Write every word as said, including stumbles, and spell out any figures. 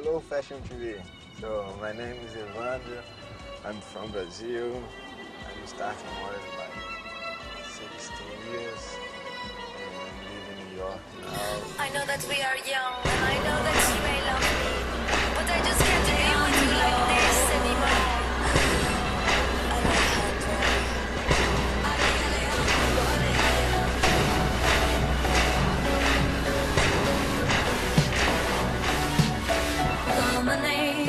Hello Fashion T V. So my name is Evandro. I'm from Brazil. I'm starting model by sixteen years and I live in New York now. I know that we are young and I know that you may love me, but I just can't be with you like this anymore. Call my name.